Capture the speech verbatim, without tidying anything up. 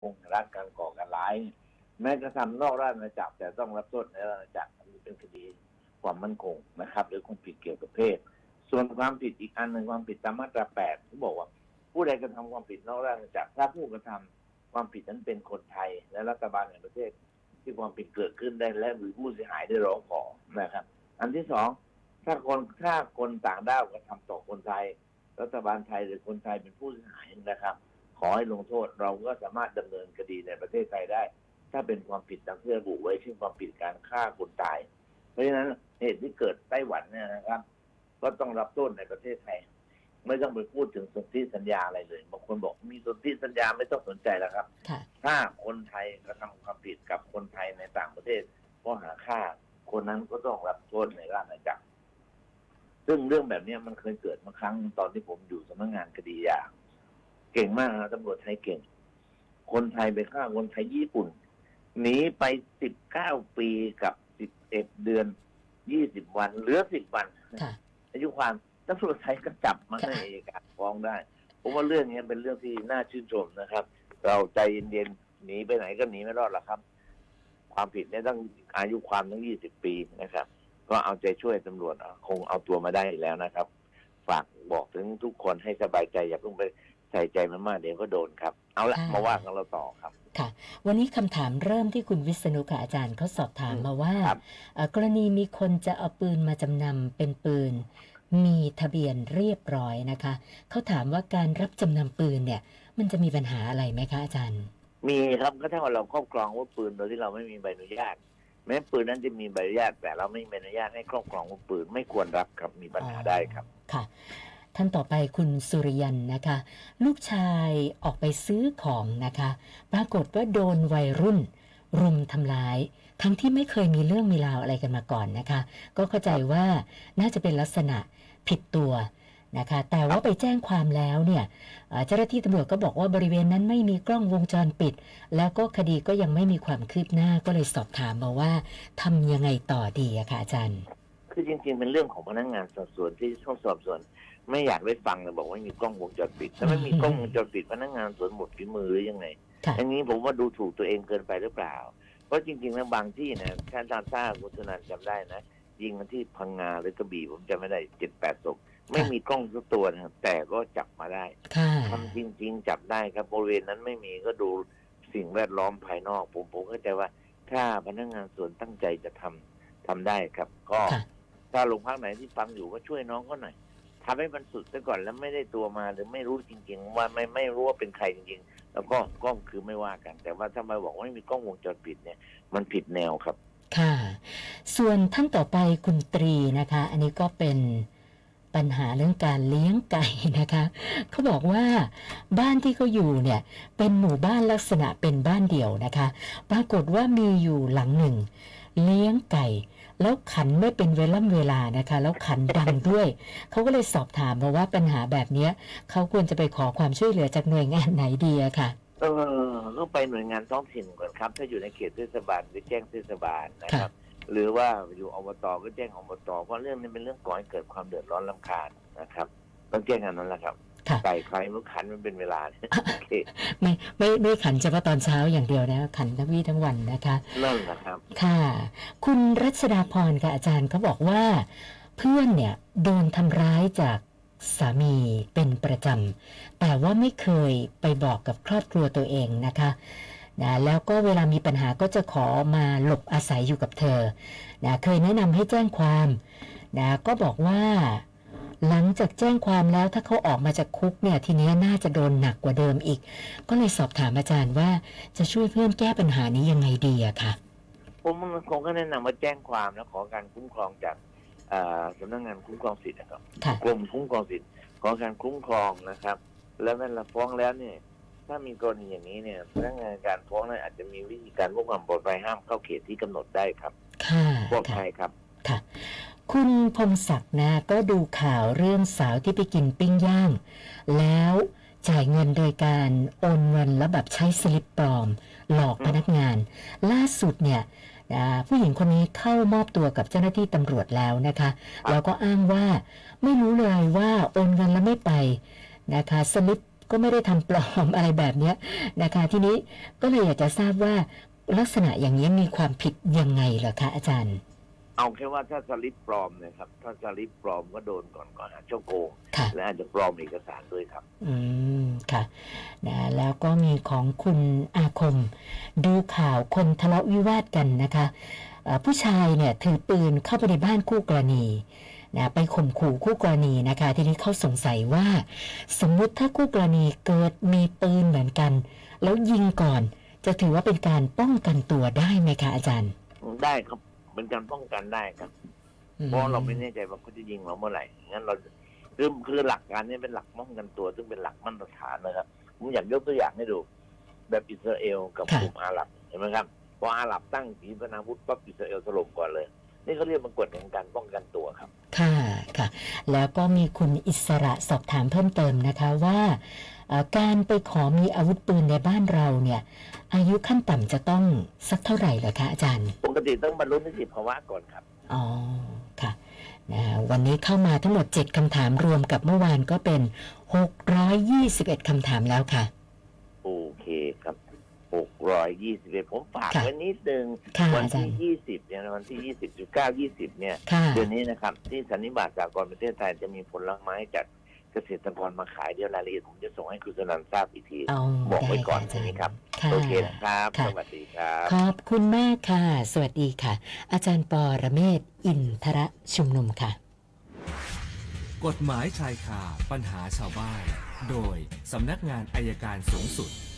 คงร้านการก่อการร้ายแม้กระทำนอกราชอาณาจักรแต่ต้องรับโทษในราชอาณาจักรอันนี้เป็นคดีความมั่นคงนะครับหรือความผิดเกี่ยวกับเพศส่วนความผิดอีกอันหนึ่งความผิดตามมาตราแปดที่บอกว่าผู้ใดกระทำความผิดนอกราชอาณาจักรถ้าผู้กระทำความผิดนั้นเป็นคนไทยและรัฐบาลแห่งประเทศที่ความผิดเกิดขึ้นได้และหรือผู้เสียหายได้ร้องขอนะครับอันที่สองถ้าคนถ้าคนต่างด้าวกระทำต่อคนไทยรัฐบาลไทยหรือคนไทยเป็นผู้เสียหายนะครับขอให้ลงโทษเราก็สามารถดำเนินคดีในประเทศไทยได้ถ้าเป็นความผิดตามที่ระบุไว้เช่นความผิดการฆ่าคนตายเพราะฉะนั้นเหตุที่เกิดไต้หวันเนี่ยนะครับก็ต้องรับโทษในประเทศไทยไม่ต้องไปพูดถึงสนธิสัญญาอะไรเลยบางคนบอกมีสนธิสัญญาไม่ต้องสนใจแล้วครับถ้าคนไทยกระทำความผิดกับคนไทยในต่างประเทศข้อหาฆ่าคนนั้นก็ต้องรับโทษในราชอาณาจักรซึ่งเรื่องแบบนี้มันเคยเกิดมาครั้งตอนที่ผมอยู่สำนักงานคดียาเก่งมากนะตำรวจไทยเก่งคนไทยไปฆ่าคนไทยญี่ปุ่นหนีไปสิบเก้าปีกับสิบเอ็ดเดือนยี่สิบวันเหลือสิบวันอายุความตำรวจไทยก็จับมาให้อัยการฟ้องได้ผมว่าเรื่องนี้เป็นเรื่องที่น่าชื่นชมนะครับเราใจเย็นๆหนีไปไหนก็หนีไม่รอดหรอกครับความผิดเนี่ยต้องอายุความตั้งยี่สิบปีนะครับก็เอาใจช่วยตำรวจคงเอาตัวมาได้แล้วนะครับฝากบอกถึงทุกคนให้สบายใจอย่าเพิ่งไปใส่ใจมันมากเดี๋ยวก็โดนครับเอาละมาว่ากันเราต่อครับค่ะวันนี้คำถามเริ่มที่คุณวิษณุค่ะอาจารย์เขาสอบถามมาว่ากรณีมีคนจะเอาปืนมาจำนำเป็นปืนมีทะเบียนเรียบร้อยนะคะเขาถามว่าการรับจำนำปืนเนี่ยมันจะมีปัญหาอะไรไหมคะอาจารย์มีครับก็ถ้าว่าเราครอบครองอาวุธปืนโดยที่เราไม่มีใบอนุญาตแม้ปืนนั้นจะมีใบอนุญาตแต่เราไม่มีใบอนุญาตให้ครอบครองอาวุธปืนไม่ควรรับครับมีปัญหาได้ครับค่ะท่านต่อไปคุณสุริยันนะคะลูกชายออกไปซื้อของนะคะปรากฏว่าโดนวัยรุ่นรุมทำร้ายทั้งที่ไม่เคยมีเรื่องมีราวอะไรกันมาก่อนนะคะก็เข้าใจว่าน่าจะเป็นลักษณะผิดตัวนะคะแต่ว่าไปแจ้งความแล้วเนี่ยเจ้าหน้าที่ตำรวจก็บอกว่าบริเวณนั้นไม่มีกล้องวงจรปิดแล้วก็คดีก็ยังไม่มีความคืบหน้าก็เลยสอบถามมาว่าทำยังไงต่อดีอะค่ะอาจารย์คือจริงๆเป็นเรื่องของพนักงานสอบสวนที่ต้องสอบสวนไม่อยากได้ฟังเลยบอกว่ามีกล้องวงจรปิดถ้าไม่มีกล้องวงจรปิดพนักงานสวนหมดฝีมือหรือยังไงอย่างนี้ผมว่าดูถูกตัวเองเกินไปหรือเปล่าเพราะจริงๆแล้วบางที่นะท่านตามทราบคุณธนันจำได้นะยิงกันที่พังงาหรือกระบี่ผมจำไม่ได้เจ็ดแปดศพไม่มีกล้องทุกตัวนะครับแต่ก็จับมาได้ทำจริงๆจับได้ครับบริเวณนั้นไม่มีก็ดูสิ่งแวดล้อมภายนอกผมผมเข้าใจว่าถ้าพนักงานสวนตั้งใจจะทำทำได้ครับก็ถ้าโรงพักไหนที่ฟังอยู่ก็ช่วยน้องก็หน่อยทำให้มันสุดซะก่อนแล้วไม่ได้ตัวมาหรือไม่รู้จริงๆว่าไม่ไม่รู้ว่าเป็นใครจริงๆแล้วก็กล้องคือไม่ว่ากันแต่ว่าถ้ามาบอกว่าไม่มีกล้องวงจรปิดเนี่ยมันผิดแนวครับค่ะส่วนท่านต่อไปคุณตรีนะคะอันนี้ก็เป็นปัญหาเรื่องการเลี้ยงไก่นะคะเขาบอกว่าบ้านที่เขาอยู่เนี่ยเป็นหมู่บ้านลักษณะเป็นบ้านเดี่ยวนะคะปรากฏว่ามีอยู่หลังหนึ่งเลี้ยงไก่แล้วขันไม่เป็นเวลาเวลานะคะแล้วขันดังด้วยเขาก็เลยสอบถามมาว่าปัญหาแบบนี้เขาควรจะไปขอความช่วยเหลือจากหน่วยงานไหนดีอะค่ะเออต้องไปหน่วยงานท้องถิ่นก่อนครับถ้าอยู่ในเขตเทศบาลก็แจ้งเทศบาลนะครับหรือว่าอยู่อบตก็แจ้งอบตเพราะเรื่องนี้เป็นเรื่องก่อให้เกิดความเดือดร้อนรำคาญนะครับต้องแจ้งกันนั้นแหละครับไก่ใครมันขันมันเป็นเวลาไม่ไม่ไม่ขันเฉพาะตอนเช้าอย่างเดียวนะขันทั้งวี่ทั้งวันนะคะนั่นแหละครับค่ะคุณรัชดาพรค่ะอาจารย์เขาบอกว่าเพื่อนเนี่ยโดนทำร้ายจากสามีเป็นประจำแต่ว่าไม่เคยไปบอกกับครอบครัวตัวเองนะคะนะแล้วก็เวลามีปัญหาก็จะขอมาหลบอาศัยอยู่กับเธอนะเคยแนะนำให้แจ้งความนะก็บอกว่าหลังจากแจ้งความแล้วถ้าเขาออกมาจากคุกเนี่ยทีนี้น่าจะโดนหนักกว่าเดิมอีกก็เลยสอบถามอาจารย์ว่าจะช่วยเพื่อนแก้ปัญหานี้ยังไงดีอะค่ะผมคงก็แนะนำว่าแจ้งความแล้วขอการคุ้มครองจากสำนักงานคุ้มครองสิทธิ์นะครับกรมคุ้มครองสิทธิ์ขอการคุ้มครองนะครับแล้วเวลาฟ้องแล้วเนี่ยถ้ามีกรณีอย่างนี้เนี่ยพนักงานการฟ้องนั้นอาจจะมีวิธีการควบคุมปลอดภัยห้ามเข้าเขตที่กำหนดได้ครับค่ะปลอดภัยครับค่ะคุณพงศักดิ์นะก็ดูข่าวเรื่องสาวที่ไปกินปิ้งย่างแล้วจ่ายเงินโดยการโอนเงินแล้วแบบใช้สลิปปลอมหลอกพนักงานล่าสุดเนี่ยผู้หญิงคนนี้เข้ามอบตัวกับเจ้าหน้าที่ตำรวจแล้วนะคะแล้วก็อ้างว่าไม่รู้เลยว่าโอนเงินแล้วไม่ไปนะคะสลิปก็ไม่ได้ทำปลอมอะไรแบบนี้นะคะทีนี้ก็เลยอยากจะทราบว่าลักษณะอย่างนี้มีความผิดยังไงเหรอคะอาจารย์เอาแค่ว่าถ้าสลิปปลอมนะครับถ้าสลิปปลอมก็โดนก่อนก่อนหาช่อโกงและอาจจะปลอมเอกสารด้วยครับอืมค่ะนะแล้วก็มีของคุณอาคมดูข่าวคนทะเลาะวิวาทกันนะคะผู้ชายเนี่ยถือปืนเข้าไปในบ้านคู่กรณีนะไปข่มขู่คู่กรณีนะคะทีนี้เขาสงสัยว่าสมมุติถ้าคู่กรณีเกิดมีปืนเหมือนกันแล้วยิงก่อนจะถือว่าเป็นการป้องกันตัวได้ไหมคะอาจารย์ได้ครับเป็นการป้องกันได้ครับเพราะเราไม่แน่ใจว่าเขาจะยิงเราเมื่อไหร่งั้นเราคือคือหลักการนี้เป็นหลักป้องกันตัวซึ่งเป็นหลักมาตรฐานนะครับผมอยากยกตัวอย่างให้ดูแบบอิสราเอลกับกลุ่มอาหรับเห็นไหมครับพออาหรับตั้งขีปนาวุธปั๊บอิสราเอลถล่มก่อนเลยนี่เขาเรียกมันกฎแห่งการป้องกันตัวครับค่ะค่ะแล้วก็มีคุณอิสระสอบถามเพิ่มเติมนะคะว่าการไปขอมีอาวุธปืนในบ้านเราเนี่ยอายุขั้นต่ำจะต้องสักเท่าไหร่เหรอคะอาจารย์ปกติต้องบรรลุนิติภาวะก่อนครับอ๋อค่ะนะวันนี้เข้ามาทั้งหมดเจ็ดคำถามรวมกับเมื่อวานก็เป็นหกร้อยยี่สิบเอ็ดคำถามแล้วค่ะโอเคครับหกร้อยยี่สิบเอ็ดผมฝากไว้นิดนึงวันที่ยี่สิบเนี่ยวันที่ยี่สิบ สิบเก้า ยี่สิบเนี่ยเดือนนี้นะครับที่สันนิบาตสากลประเทศไทยจะมีผลไม้จากเกษตรกรมาขายเดี๋ยวรายละเอียดผมจะส่งให้คุณสนันท์ทราบอีกทีบอกไว้ก่อนใช่ไหมครับโอเคนะครับสวัสดีครับขอบคุณมากค่ะสวัสดีค่ะอาจารย์ปอระเมศอินทรชุมนุมค่ะกฎหมายชายคาปัญหาชาวบ้านโดยสำนักงานอัยการสูงสุด